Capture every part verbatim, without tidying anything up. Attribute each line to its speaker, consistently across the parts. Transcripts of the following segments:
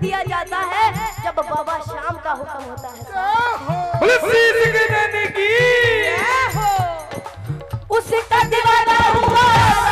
Speaker 1: दिया जाता है जब बाबा शाम का हुक्म होता है। उसका दीवाना हुआ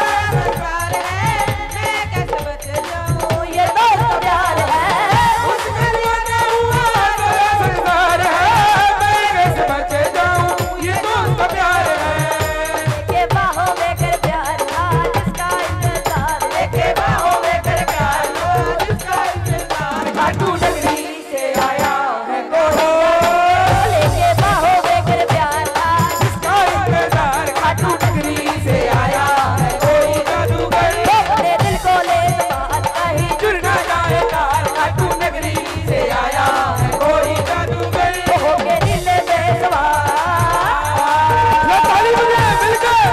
Speaker 1: ये दोस्त प्यार है, उसका दीवाना हुआ संसार है, मैं कैसे बच जाऊं ये दोस्त प्यार है। के बाहों में कर प्यार था जिसका इंतजार, के बाहों में कर प्यार था जिसका इंतजार, खाटू नगरी से आया है कोई, के बाहों में कर प्यार था जिसका इंतजार, खाटू नगरी से आया है कोई जादूगर, अपने दिल को ले बात कहीं जुड़ ना जाए तार, खाटू नगरी से आया है कोई जादूगर, हो के दिल में सवार। ताली बजाए मिलकर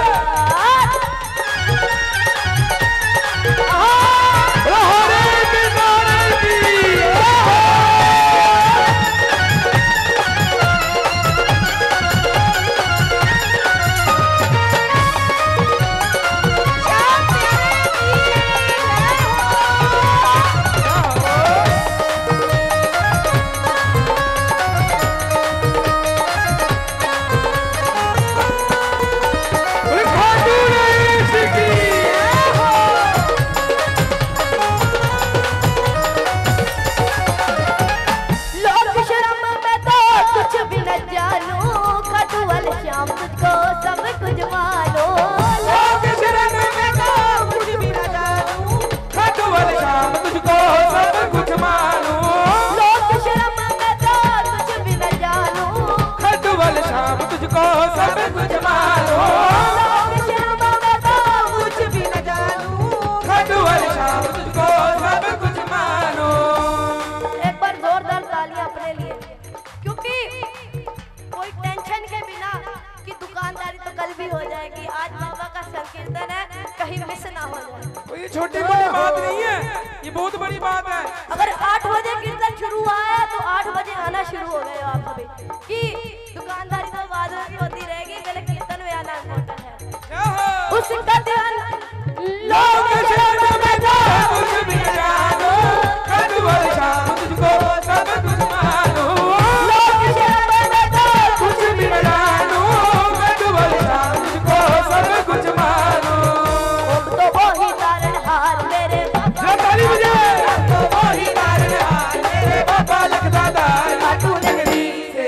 Speaker 1: छोटी बड़ी बात नहीं है, ये बहुत बड़ी बात है। अगर आठ बजे कीर्तन शुरू हुआ है तो आठ बजे आना शुरू हो गए आप सभी कि दुकानदारी तो बाद में होती रहेगी, पहले कीर्तन में आना इम्पोर्टेंट है। उसका ध्यान लोग शरण में जाओ, कुछ भी जानो, कटवल शाम तुझको सब कुछ मानो, लोग शरण में जाओ, कुछ भी जानो, कटवल शाम तुझको सब कुछ मानो। तो वही तारणहार मेरे बाबा, ताली बजाए, तो वही तारणहार मेरे बाबा लखदादार, खाटू नगरी से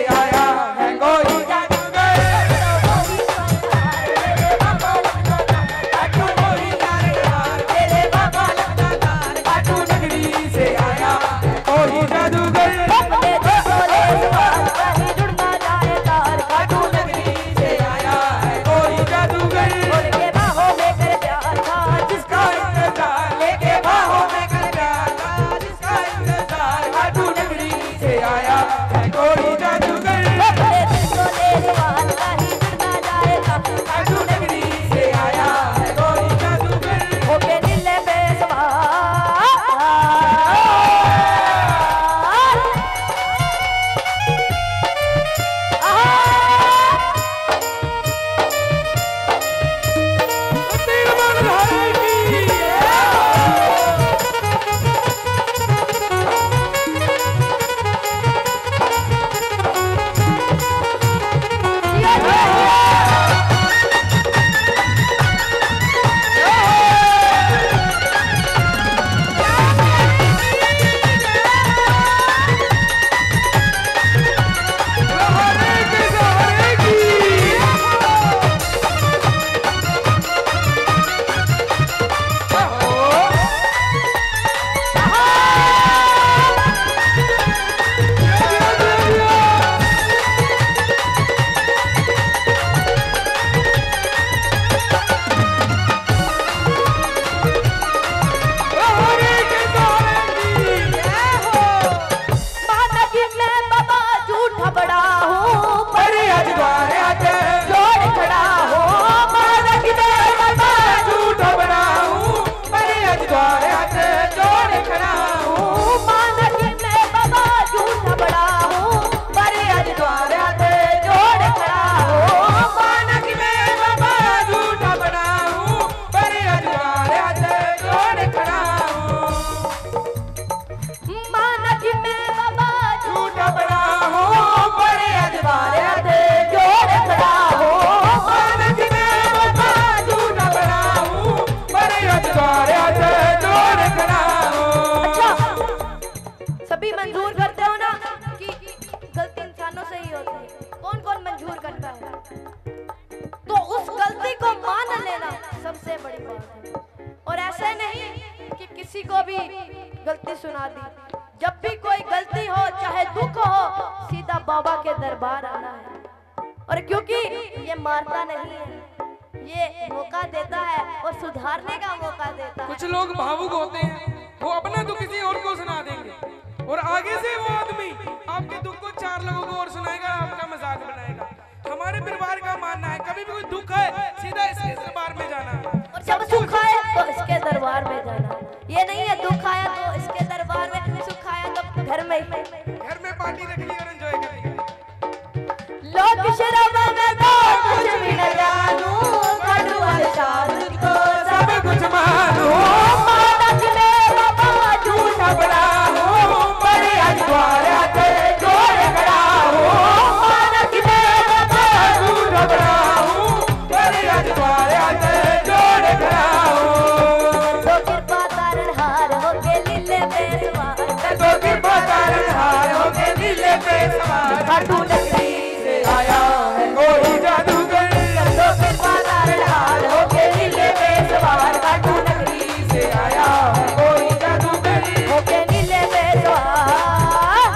Speaker 2: को भी गलती सुना दी। जब भी कोई गलती हो चाहे दुख हो सीधा बाबा के दरबार आना है। और क्योंकि ये मारता नहीं है, ये मौका देता है और सुधारने का मौका देता है।
Speaker 3: कुछ लोग भावुक होते हैं, वो अपना दुख किसी और को सुना देंगे और आगे से वो आदमी आपके दुख को चार लोगों को और सुनाएगा, आपका मजाक बनाएगा। हमारे परिवार का मानना है कभी भी कोई दुख है सीधा इसके दरबार में जाना,
Speaker 2: और जब सुख आए तो इसके दरबार में जाना। ये नहीं है दुख आया तो इसके दरबार में, सुख आया तो घर में
Speaker 3: घर में पार्टी रख ली और एंजॉय कर लिया।
Speaker 2: लोग शराब में तो कुछ भी न जानू, खाटू वाले शाद को सब कुछ मानू। माता की मेरा बाबा झूठा बड़ा हूँ, बड़े अजवार आते जोड़े खड़ा हूँ। माता की मेरा बाबा झूठा बड़ा हूँ, बड़े अजवार आते जोड़े खड़ा हूँ। तो कृपा तारण हार होके लीले पे सवार, तो कृपा तारण हार होके लीले पे सवार। खाटू नगरी आया है कोई जादूगर, तो कृपा तारण हार होके नीले पे सवार। खाटू नगरी से आया है कोई जादूगर, होके नीले पे सवार।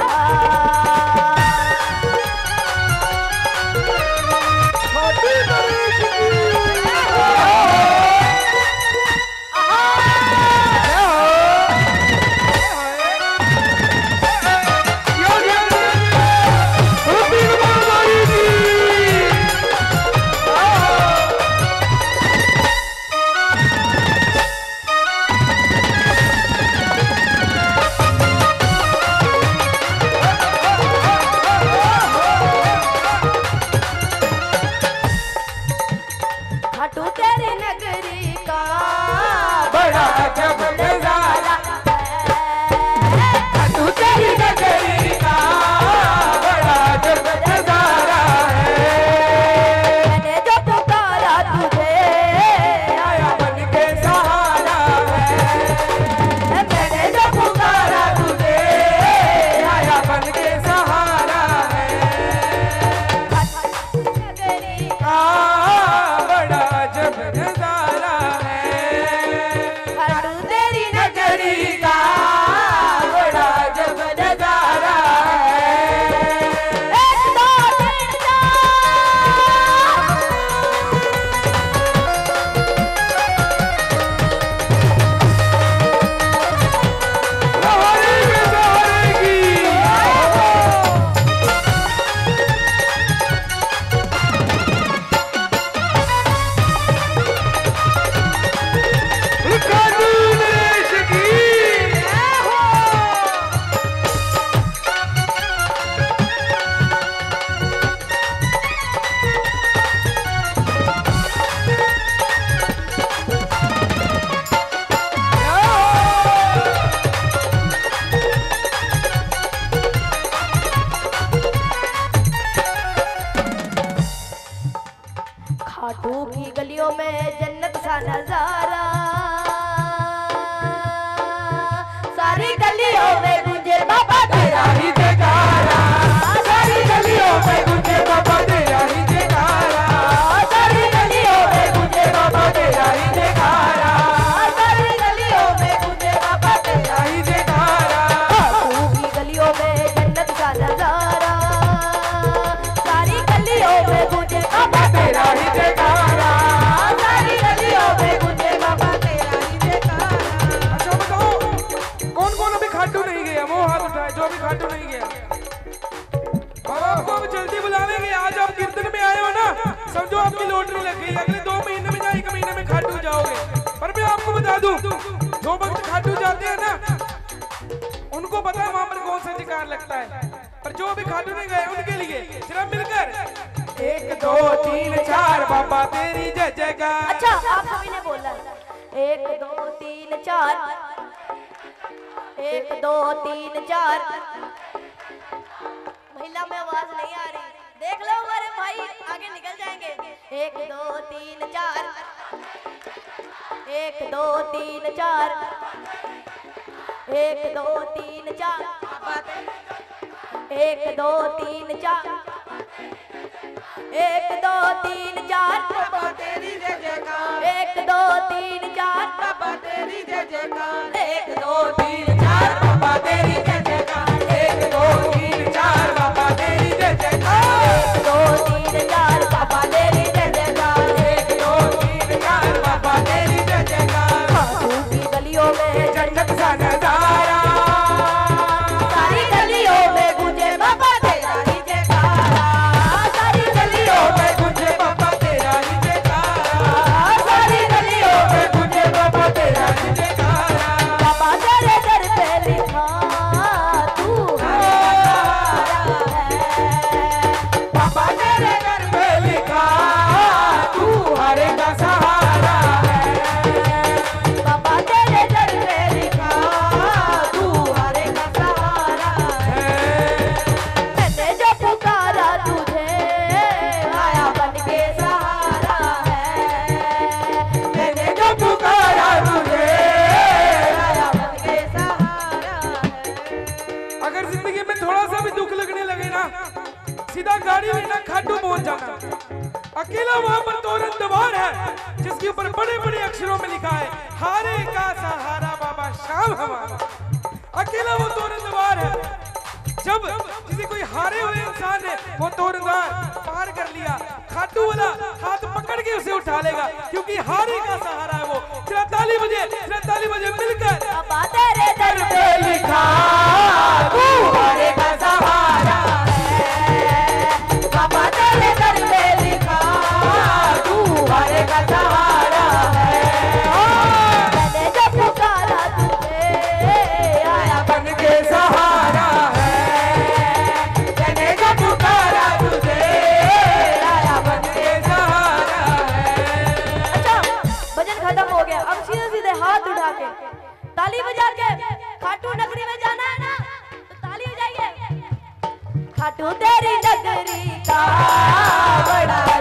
Speaker 2: मोती गणेश की खाटू तेरी नगरी का बड़ा जब नजारा है। खाटू तेरी नगरी का बड़ा जब नजारा है। मैंने जो पुकारा तुझे आया बन के सहारा है। मैंने जो पुकारा तुझे आया बन के सहारा है। खाटू नगरी का जब नजारा है। खाटू तेरी नगरी का बड़ा जब नजारा है। एक दो तीन खाटू की गलियों में जन्नत सा नजारा, सारी गलियों में गुंजे बाबा तेरा ही जयकारा। सारी गलियों में गुंजे बाबा तेरा ही जयकारा। सारी गलियों में गुंजे बाबा तेरा ही जयकारा। सारी गलियों में गुंजे बाबा तेरा ही जयकारा। खाटू की गलियों में जन्नत सा नजारा, सारी गलियों में गुंजे बाबा तेरा ही जयकारा। सारी गलियों में गुंजे बाबा तेरा ही जयकारा।
Speaker 3: अच्छा बताओ कौन कौन अभी खाटू नहीं गया, वो हाथ उठाए जो अभी खाटू नहीं गया। बाबा आपको अब जल्दी बुलावेंगे, आज आप कीर्तन में आए हो ना, समझो आपकी लॉटरी लग गई। अगले दो महीने में या एक महीने में खाटू जाओगे। पर मैं आपको बता दूं जो भक्त खाटू जाते हैं ना उनको पता है वहां पर कौन सा टिकार लगता है। पर जो अभी खाटू नहीं गए उनके लिए जरा मिलकर एक दो तीन चार बाबा तेरी जय जयकार।
Speaker 2: अच्छा आप सभी ने बोला एक दो तीन चार, एक दो तीन चार। महिला में आवाज नहीं आ रही, देख लो हमारे भाई आगे निकल जाएंगे। एक दो तीन चार, एक दो तीन चार, एक दो तीन चार, एक दो तीन चार, एक दो तीन चार बाबा तेरी जय जयकार। एक दो तीन चार बाबा तेरी जय जयकार। एक दो
Speaker 1: नजारा।
Speaker 2: सारी गलियों में गूंजे बाबा तेरा ही जयकारा, सारी गलियों में
Speaker 1: गूंजे बाबा तेरा ही जयकारा, सारी गलियों में गूंजे बाबा तेरा ही जयकारा।
Speaker 2: बाबा तेरे दर पे लिखा तू हमारा है,
Speaker 1: बाबा तेरे घर पे लिखा तू हरे का सहारा है।
Speaker 2: बाबा तेरे दर पे लिखा तू हरे का सहारा है। मैंने जो पुकारा तुझे आया बन के सहारा है,
Speaker 1: मैंने जो पुकारा तुझे
Speaker 2: आया बन के सहारा है।
Speaker 3: अगर जिंदगी में थोड़ा सा भी दुख लगने लगे ना, सीधा गाड़ी लेना, खाटू पहुंच जाना। अकेला वहां पर तोरण द्वार है जिसके ऊपर बड़े बड़े अक्षरों में लिखा है हारे का सहारा बाबा श्याम हमारा। अकेला वो तोरण द्वार है। जब किसी कोई हारे हुए इंसान ने वो तोरण द्वार पार कर लिया, खाटू वाला हाथ पकड़ के उसे उठा लेगा, क्योंकि हारे का सहारा है वो। जरा ताली बजे, जरा ताली बजे मिलकर।
Speaker 2: बाबा तेरे दर
Speaker 1: पे लिखा तू हरे का सहारा है,
Speaker 2: बाबा तेरे दर पे लिखा
Speaker 1: तू हरे का सहारा है।
Speaker 2: मैंने जो पुकारा तुझे आया
Speaker 1: बन के सहारा है, मैंने जो पुकारा तुझे आया बन के सहारा है।
Speaker 2: अच्छा भजन खत्म हो गया, अब सीधे सीधे हाथ उठा के ताली बजा के खाटू नगरी में जाना है ना, तो ताली बजाइए। खाटू तेरी नगरी का बड़ा